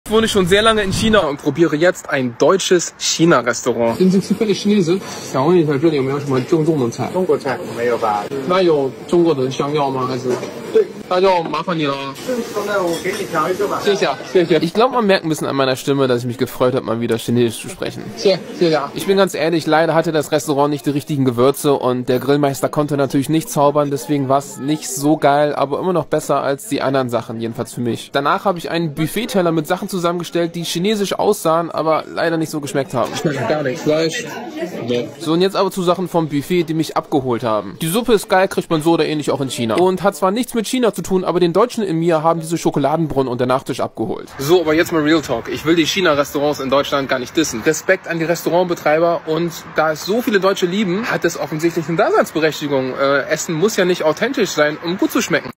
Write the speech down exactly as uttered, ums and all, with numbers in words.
Ich wohne schon sehr lange in China und probiere jetzt ein deutsches China-Restaurant. Sind Sie zufällig Chinese? 想问一下，这里有没有什么正宗的菜？中国菜没有吧？那有中国的香料吗？还是？对，那就麻烦你了。那我给你调一个吧。谢谢，谢谢。 Ich glaube, man merkt ein bisschen an meiner Stimme, dass ich mich gefreut habe, mal wieder Chinesisch zu sprechen. 谢谢谢。 Ich bin ganz ehrlich, leider hatte das Restaurant nicht die richtigen Gewürze und der Grillmeister konnte natürlich nicht zaubern, deswegen war es nicht so geil, aber immer noch besser als die anderen Sachen, jedenfalls für mich. Danach habe ich einen Buffet-Teller mit Sachen zusammengestellt, die chinesisch aussahen, aber leider nicht so geschmeckt haben. Schmeckt gar nicht. Fleisch. Nee. So, und jetzt aber zu Sachen vom Buffet, die mich abgeholt haben. Die Suppe ist geil, kriegt man so oder ähnlich auch in China. Und hat zwar nichts mit China zu tun, aber den Deutschen in mir haben diese Schokoladenbrunnen und der Nachtisch abgeholt. So, aber jetzt mal Real Talk. Ich will die China-Restaurants in Deutschland gar nicht dissen. Respekt an die Restaurantbetreiber und da es so viele Deutsche lieben, hat es offensichtlich eine Daseinsberechtigung. Äh, Essen muss ja nicht authentisch sein, um gut zu schmecken.